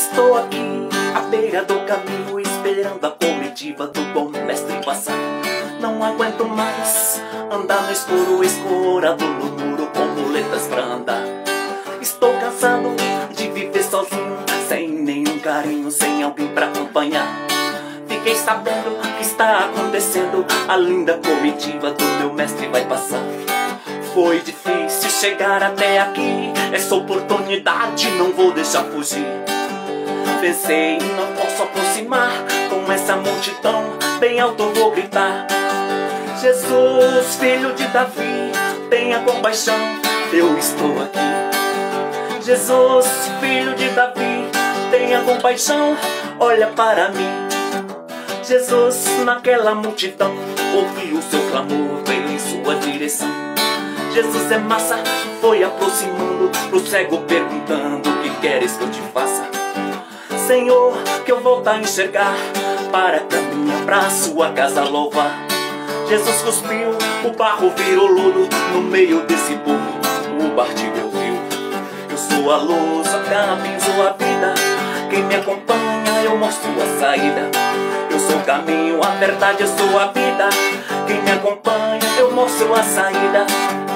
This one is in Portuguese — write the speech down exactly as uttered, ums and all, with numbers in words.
Estou aqui, à beira do caminho, esperando a comitiva do bom mestre passar. Não aguento mais andar no escuro, escorado no muro, com muletas pra andar. Estou cansado de viver sozinho, sem nenhum carinho, sem alguém pra acompanhar. Fiquei sabendo o que está acontecendo, a linda comitiva do meu mestre vai passar. Foi difícil chegar até aqui, essa oportunidade não vou deixar fugir. Pensei, não posso aproximar, com essa multidão bem alto vou gritar: Jesus, filho de Davi, tenha compaixão, eu estou aqui. Jesus, filho de Davi, tenha compaixão, olha para mim. Jesus, naquela multidão, ouvi o seu clamor, veio em sua direção. Jesus é massa, foi aproximando, pro cego perguntando: o que queres que eu te faça? Senhor, que eu volto a enxergar, para caminhar pra sua casa louvar. Jesus cuspiu, o barro virou lodo, no meio desse povo o Bartimeu viu. Eu sou a luz, a caminho, a vida, quem me acompanha eu mostro a saída. Eu sou o caminho, a verdade, eu sou a vida, quem me acompanha eu mostro a saída.